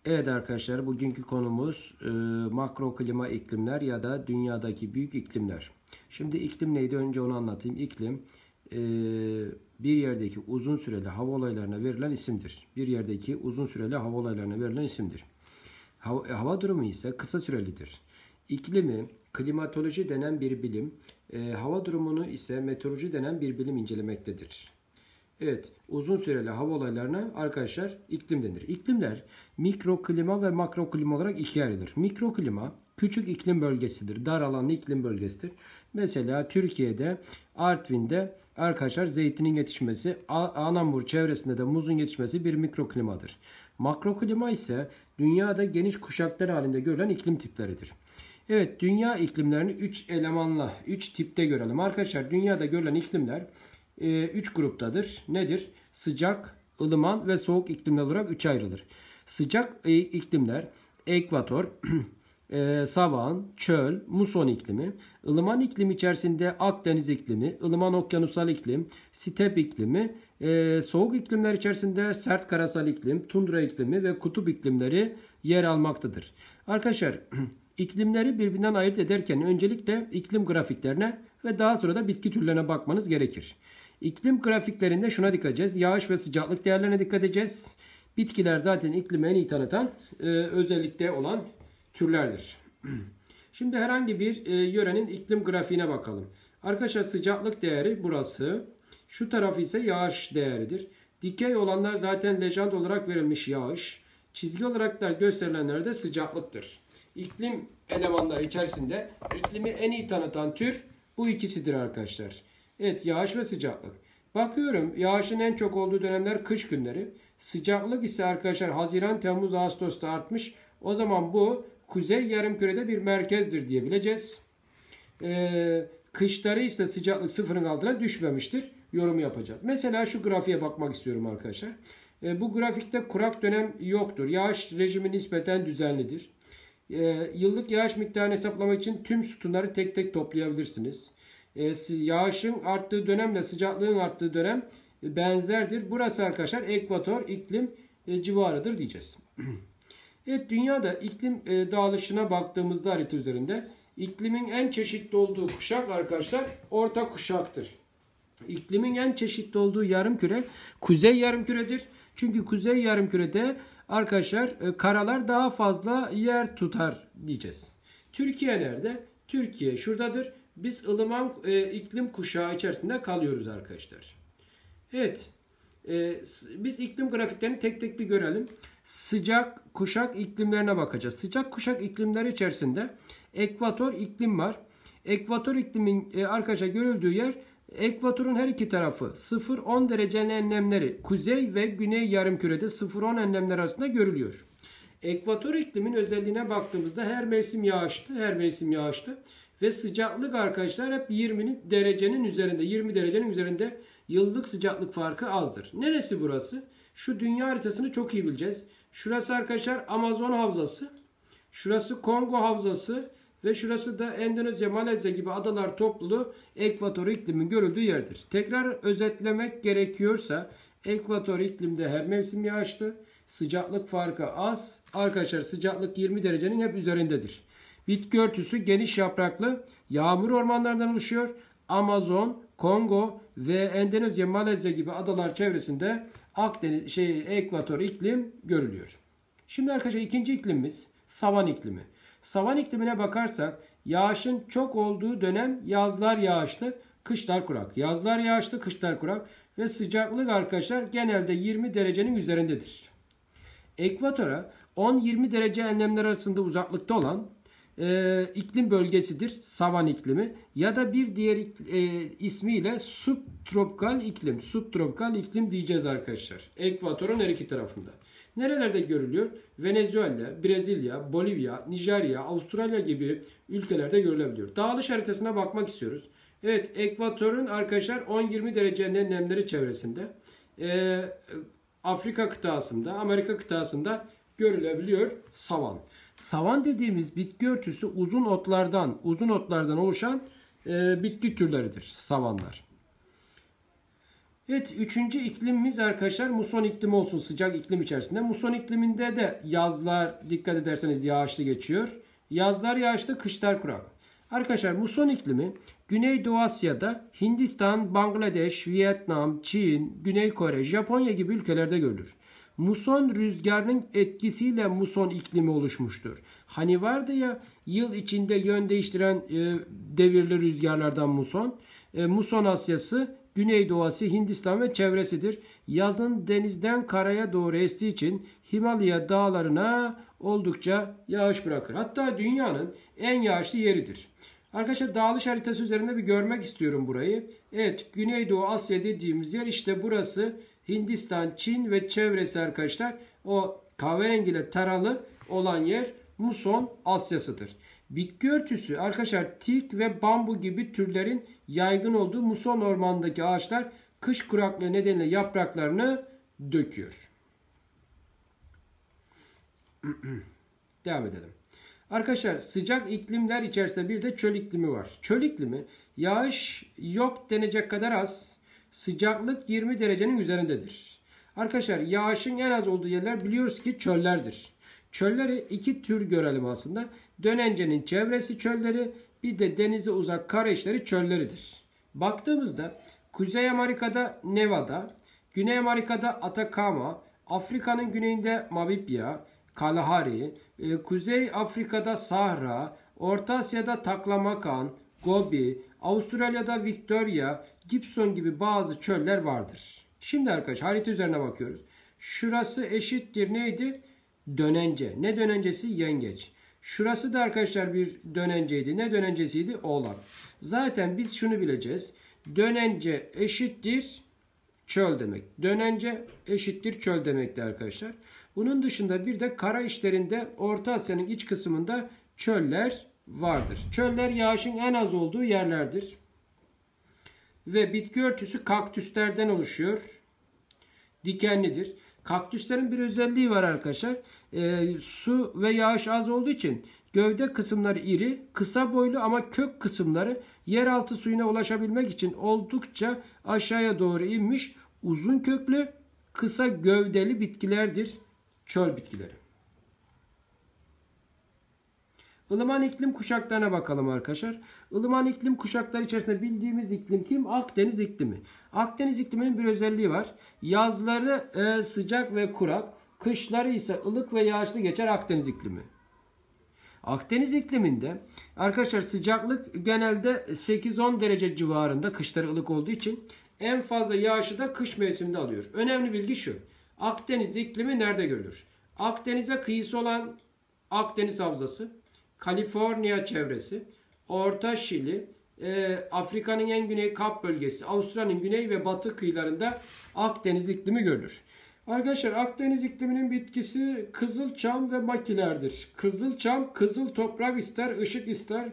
Evet arkadaşlar, bugünkü konumuz makro klima iklimler ya da dünyadaki büyük iklimler. Şimdi iklim neydi? Önce onu anlatayım. İklim e, bir yerdeki uzun süreli hava olaylarına verilen isimdir. Bir yerdeki uzun süreli hava olaylarına verilen isimdir. Hava durumu ise kısa sürelidir. İklimi klimatoloji denen bir bilim, hava durumunu ise meteoroloji denen bir bilim incelemektedir. Evet, uzun süreli hava olaylarına arkadaşlar iklim denir. İklimler mikroklima ve makroklima olarak ikiye ayrılır. Mikroklima küçük iklim bölgesidir. Dar alanlı iklim bölgesidir. Mesela Türkiye'de Artvin'de arkadaşlar zeytinin yetişmesi, Anamur çevresinde de muzun yetişmesi bir mikroklimadır. Makroklima ise dünyada geniş kuşaklar halinde görülen iklim tipleridir. Evet, dünya iklimlerini 3 elemanla, 3 tipte görelim. Arkadaşlar dünyada görülen iklimler 3 gruptadır. Nedir? Sıcak, ılıman ve soğuk iklimler olarak 3'e ayrılır. Sıcak iklimler ekvator, savan, çöl, muson iklimi. Ilıman iklim içerisinde Akdeniz iklimi, ılıman okyanusal iklim, step iklimi, soğuk iklimler içerisinde sert karasal iklim, tundra iklimi ve kutup iklimleri yer almaktadır. Arkadaşlar iklimleri birbirinden ayırt ederken öncelikle iklim grafiklerine ve daha sonra da bitki türlerine bakmanız gerekir. İklim grafiklerinde şuna dikkat edeceğiz. Yağış ve sıcaklık değerlerine dikkat edeceğiz. Bitkiler zaten iklimi en iyi tanıtan özellikte olan türlerdir. Şimdi herhangi bir yörenin iklim grafiğine bakalım. Arkadaşlar sıcaklık değeri burası. Şu taraf ise yağış değeridir. Dikey olanlar zaten lejant olarak verilmiş yağış. Çizgi olarak da gösterilenler de sıcaklıktır. İklim elemanları içerisinde iklimi en iyi tanıtan tür bu ikisidir arkadaşlar. Evet, yağış ve sıcaklık. Bakıyorum, yağışın en çok olduğu dönemler kış günleri. Sıcaklık ise arkadaşlar Haziran, Temmuz, Ağustos'ta artmış. O zaman bu kuzey yarımkürede bir merkezdir diyebileceğiz. Kışları ise sıcaklık sıfırın altına düşmemiştir. Yorum yapacağız. Mesela şu grafiğe bakmak istiyorum arkadaşlar. Bu grafikte kurak dönem yoktur. Yağış rejimi nispeten düzenlidir. Yıllık yağış miktarını hesaplamak için tüm sütunları tek tek toplayabilirsiniz. Yağışın arttığı dönemle sıcaklığın arttığı dönem benzerdir. Burası arkadaşlar ekvator iklim civarıdır diyeceğiz. Evet, dünyada iklim dağılışına baktığımızda harita üzerinde iklimin en çeşitli olduğu kuşak arkadaşlar orta kuşaktır. İklimin en çeşitli olduğu yarımküre kuzey yarımküredir. Çünkü kuzey yarımkürede arkadaşlar karalar daha fazla yer tutar diyeceğiz. Türkiye nerede? Türkiye şuradadır. Biz ılıman iklim kuşağı içerisinde kalıyoruz arkadaşlar. Evet. Biz iklim grafiklerini tek tek bir görelim. Sıcak kuşak iklimlerine bakacağız. Sıcak kuşak iklimleri içerisinde ekvator iklim var. Ekvator iklimin arkadaşlar görüldüğü yer ekvatorun her iki tarafı 0-10 derecenin enlemleri kuzey ve güney yarımkürede 0-10 enlemler arasında görülüyor. Ekvator iklimin özelliğine baktığımızda her mevsim yağışlı ve sıcaklık arkadaşlar hep 20 derecenin üzerinde yıllık sıcaklık farkı azdır. Neresi burası? Şu dünya haritasını çok iyi bileceğiz. Şurası arkadaşlar Amazon havzası. Şurası Kongo havzası. Ve şurası da Endonezya, Malezya gibi adalar topluluğu ekvator iklimin görüldüğü yerdir. Tekrar özetlemek gerekiyorsa ekvator iklimde her mevsim yağışlı. Sıcaklık farkı az. Arkadaşlar sıcaklık 20 derecenin hep üzerindedir. Bitki örtüsü geniş yapraklı yağmur ormanlarından oluşuyor. Amazon, Kongo ve Endonezya, Malezya gibi adalar çevresinde ekvator iklim görülüyor. Şimdi arkadaşlar ikinci iklimimiz savan iklimi. Savan iklimine bakarsak yağışın çok olduğu dönem yazlar yağışlı, kışlar kurak. Yazlar yağışlı, kışlar kurak ve sıcaklık arkadaşlar genelde 20 derecenin üzerindedir. Ekvatora 10-20 derece enlemler arasında uzaklıkta olan iklim bölgesidir savan iklimi ya da bir diğer ismiyle subtropikal iklim. Subtropikal iklim diyeceğiz arkadaşlar. Ekvatorun her iki tarafında. Nerelerde görülüyor? Venezuela, Brezilya, Bolivya, Nijerya, Avustralya gibi ülkelerde görülebiliyor. Dağılış haritasına bakmak istiyoruz. Evet, ekvatorun arkadaşlar 10-20 derecenin nemleri çevresinde. Afrika kıtasında, Amerika kıtasında görülebiliyor savan. Savan dediğimiz bitki örtüsü uzun otlardan oluşan bitki türleridir savanlar. Evet, üçüncü iklimimiz arkadaşlar muson iklimi olsun, sıcak iklim içerisinde. Muson ikliminde de yazlar dikkat ederseniz yağışlı geçiyor. Yazlar yağışlı, kışlar kurak. Arkadaşlar muson iklimi Güneydoğu Asya'da Hindistan, Bangladeş, Vietnam, Çin, Güney Kore, Japonya gibi ülkelerde görülür. Muson rüzgarının etkisiyle muson iklimi oluşmuştur. Hani vardı ya yıl içinde yön değiştiren devirli rüzgarlardan muson. Muson Asyası Güneydoğu Asya, Hindistan ve çevresidir. Yazın denizden karaya doğru estiği için Himalaya dağlarına oldukça yağış bırakır. Hatta dünyanın en yağışlı yeridir. Arkadaşlar dağılış haritası üzerinde bir görmek istiyorum burayı. Evet, Güneydoğu Asya dediğimiz yer işte burası. Hindistan, Çin ve çevresi arkadaşlar. O kahverengiyle taralı olan yer muson Asyasıdır. Bitki örtüsü arkadaşlar teak ve bambu gibi türlerin yaygın olduğu muson ormanındaki ağaçlar kış kuraklığı nedeniyle yapraklarını döküyor. Devam edelim. Arkadaşlar sıcak iklimler içerisinde bir de çöl iklimi var. Çöl iklimi yağış yok denecek kadar az, sıcaklık 20 derecenin üzerindedir. Arkadaşlar yağışın en az olduğu yerler biliyoruz ki çöllerdir. Çölleri iki tür görelim aslında. Dönencenin çevresi çölleri, bir de denize uzak kara içleri çölleridir. Baktığımızda Kuzey Amerika'da Nevada, Güney Amerika'da Atacama, Afrika'nın güneyinde Namibya, Kalahari, Kuzey Afrika'da Sahra, Orta Asya'da Taklamakan, Gobi, Avustralya'da Victoria, Gibson gibi bazı çöller vardır. Şimdi arkadaşlar harita üzerine bakıyoruz. Şurası eşittir neydi? Dönence. Ne dönencesi? Yengeç. Şurası da arkadaşlar bir dönenceydi. Ne dönencesiydi? Oğlak. Zaten biz şunu bileceğiz. Dönence eşittir çöl demek. Dönence eşittir çöl demekti arkadaşlar. Bunun dışında bir de kara içlerinde Orta Asya'nın iç kısmında çöller vardır. Çöller yağışın en az olduğu yerlerdir. Ve bitki örtüsü kaktüslerden oluşuyor. Dikenlidir. Kaktüslerin bir özelliği var arkadaşlar. Su ve yağış az olduğu için gövde kısımları iri, kısa boylu ama kök kısımları yeraltı suyuna ulaşabilmek için oldukça aşağıya doğru inmiş, uzun köklü, kısa gövdeli bitkilerdir. Çöl bitkileri. Ilıman iklim kuşaklarına bakalım arkadaşlar. Ilıman iklim kuşakları içerisinde bildiğimiz iklim kim? Akdeniz iklimi. Akdeniz ikliminin bir özelliği var. Yazları sıcak ve kurak, kışları ise ılık ve yağışlı geçer Akdeniz iklimi. Akdeniz ikliminde arkadaşlar sıcaklık genelde 8-10 derece civarında, kışları ılık olduğu için en fazla yağışı da kış mevsiminde alıyor. Önemli bilgi şu. Akdeniz iklimi nerede görülür? Akdeniz'e kıyısı olan Akdeniz Havzası, Kaliforniya çevresi, Orta Şili, Afrika'nın en güney Kap bölgesi, Avustralya'nın güney ve batı kıyılarında Akdeniz iklimi görülür. Arkadaşlar Akdeniz ikliminin bitkisi kızılçam ve makilerdir. Kızılçam kızıl toprak ister, ışık ister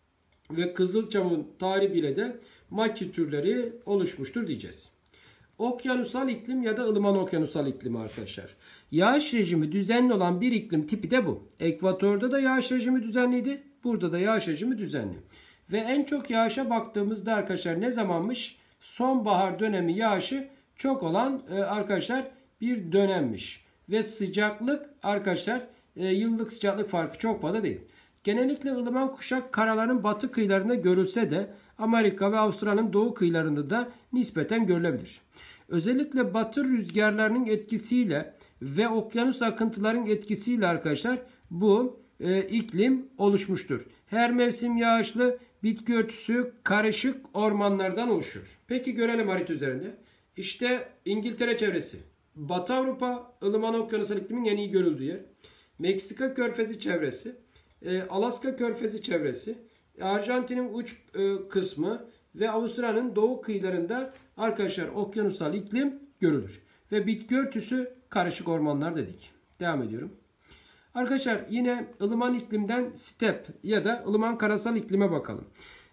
ve kızılçamın tahribiyle de maki türleri oluşmuştur diyeceğiz. Okyanusal iklim ya da ılıman okyanusal iklimi arkadaşlar. Yağış rejimi düzenli olan bir iklim tipi de bu. Ekvatorda da yağış rejimi düzenliydi. Burada da yağış rejimi düzenli. Ve en çok yağışa baktığımızda arkadaşlar ne zamanmış? Sonbahar dönemi yağışı çok olan arkadaşlar bir dönemmiş. Ve sıcaklık arkadaşlar yıllık sıcaklık farkı çok fazla değil. Genellikle ılıman kuşak karaların batı kıyılarında görülse de Amerika ve Avustralya'nın doğu kıyılarında da nispeten görülebilir. Özellikle batı rüzgarlarının etkisiyle ve okyanus akıntılarının etkisiyle arkadaşlar bu iklim oluşmuştur. Her mevsim yağışlı, bitki örtüsü karışık ormanlardan oluşur. Peki görelim harita üzerinde. İşte İngiltere çevresi. Batı Avrupa ılıman okyanusal iklimin en iyi görüldüğü yer. Meksika körfezi çevresi. Alaska körfezi çevresi. Arjantin'in uç kısmı ve Avustralya'nın doğu kıyılarında arkadaşlar okyanusal iklim görülür. Ve bitki örtüsü karışık ormanlar dedik. Devam ediyorum. Arkadaşlar yine ılıman iklimden step ya da ılıman karasal iklime bakalım.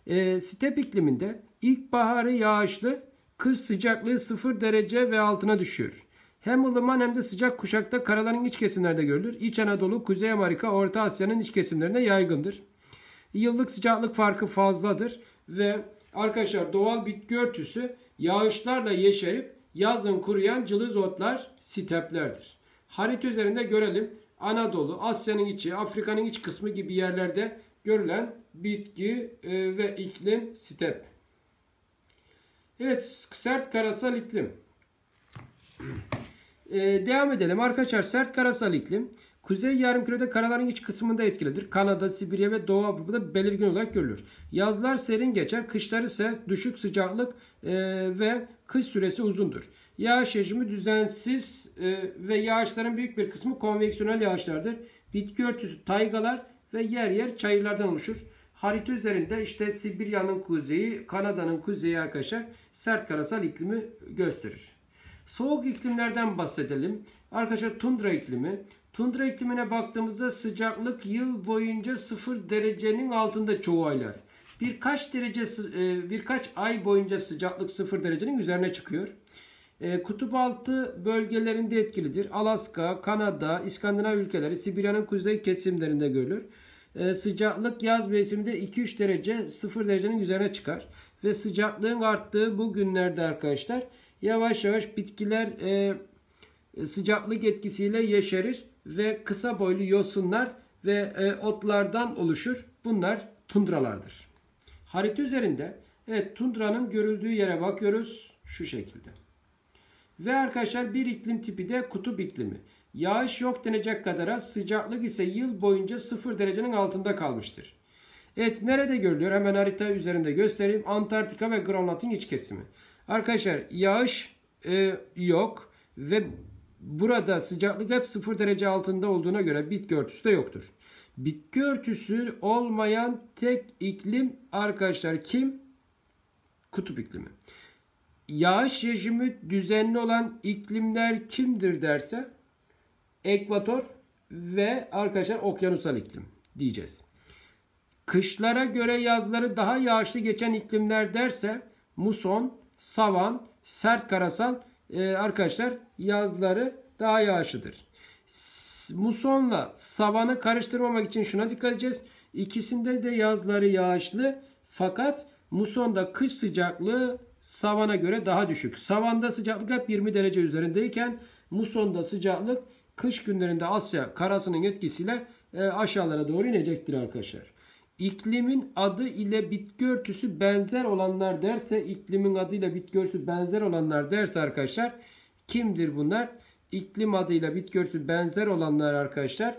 Step ikliminde ilkbaharı yağışlı, kış sıcaklığı 0 derece ve altına düşüyor. Hem ılıman hem de sıcak kuşakta karaların iç kesimlerde görülür. İç Anadolu, Kuzey Amerika, Orta Asya'nın iç kesimlerinde yaygındır. Yıllık sıcaklık farkı fazladır ve arkadaşlar doğal bitki örtüsü Yağışlarla yeşerip yazın kuruyan cılız otlar steplerdir. Harita üzerinde görelim. Anadolu, Asya'nın içi, Afrika'nın iç kısmı gibi yerlerde görülen bitki ve iklim step. Evet, sert karasal iklim. Devam edelim arkadaşlar. Sert karasal iklim Kuzey Yarımküre'de karaların iç kısmında etkilidir. Kanada, Sibirya ve Doğu Avrupa'da belirgin olarak görülür. Yazlar serin geçer, kışları sert, düşük sıcaklık ve kış süresi uzundur. Yağış rejimi düzensiz ve yağışların büyük bir kısmı konveksiyonel yağışlardır. Bitki örtüsü taygalar ve yer yer çayırlardan oluşur. Harita üzerinde işte Sibirya'nın kuzeyi, Kanada'nın kuzeyi arkadaşlar sert karasal iklimi gösterir. Soğuk iklimlerden bahsedelim. Arkadaşlar tundra iklimi. Tundra iklimine baktığımızda sıcaklık yıl boyunca 0 derecenin altında çoğu aylar. Birkaç ay boyunca sıcaklık 0 derecenin üzerine çıkıyor. Kutup altı bölgelerinde etkilidir. Alaska, Kanada, İskandinav ülkeleri, Sibirya'nın kuzey kesimlerinde görülür. Sıcaklık yaz mevsiminde 2-3 derece 0 derecenin üzerine çıkar. Ve sıcaklığın arttığı bu günlerde arkadaşlar yavaş yavaş bitkiler sıcaklık etkisiyle yeşerir ve kısa boylu yosunlar ve otlardan oluşur. Bunlar tundralardır. Harita üzerinde evet tundranın görüldüğü yere bakıyoruz şu şekilde. Ve arkadaşlar bir iklim tipi de kutup iklimi. Yağış yok denecek kadar az, sıcaklık ise yıl boyunca 0 derecenin altında kalmıştır. Evet nerede görülüyor? Hemen harita üzerinde göstereyim. Antarktika ve Grönland'ın iç kesimi. Arkadaşlar yağış yok ve burada sıcaklık hep 0 derece altında olduğuna göre bitki örtüsü de yoktur. Bitki örtüsü olmayan tek iklim arkadaşlar kim? Kutup iklimi. Yağış rejimi düzenli olan iklimler kimdir derse ekvator ve arkadaşlar okyanusal iklim diyeceğiz. Kışlara göre yazları daha yağışlı geçen iklimler derse muson, savan, sert karasal arkadaşlar yazları daha yağışlıdır. Musonla savanı karıştırmamak için şuna dikkat edeceğiz. İkisinde de yazları yağışlı fakat musonda kış sıcaklığı savana göre daha düşük. Savanda sıcaklık hep 20 derece üzerindeyken musonda sıcaklık kış günlerinde Asya karasının etkisiyle aşağılara doğru inecektir arkadaşlar. İklimin adı ile bitki örtüsü benzer olanlar derse, iklimin adı ile bitki örtüsü benzer olanlar derse arkadaşlar kimdir bunlar? İklim adıyla bitki örtüsü benzer olanlar arkadaşlar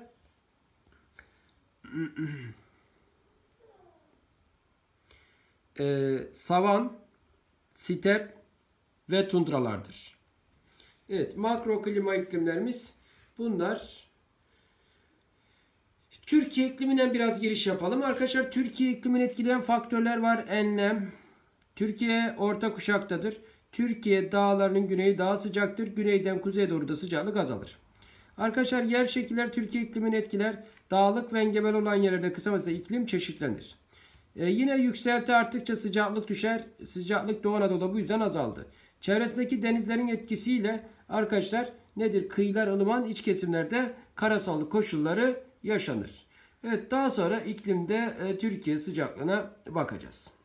savan, step ve tundralardır. Evet, makro klima iklimlerimiz bunlar. Türkiye ikliminden biraz giriş yapalım. Arkadaşlar Türkiye iklimini etkileyen faktörler var. Enlem. Türkiye orta kuşaktadır. Türkiye dağlarının güneyi daha sıcaktır. Güneyden kuzeye doğru da sıcaklık azalır. Arkadaşlar yer şekiller Türkiye iklimini etkiler. Dağlık ve engebeli olan yerlerde kısa mesafede iklim çeşitlenir. Yine yükselti arttıkça sıcaklık düşer. Sıcaklık Doğu Anadolu'da bu yüzden azaldı. Çevresindeki denizlerin etkisiyle arkadaşlar nedir? Kıyılar ılıman, iç kesimlerde karasallık koşulları yaşanır. Evet daha sonra iklimde Türkiye sıcaklığına bakacağız.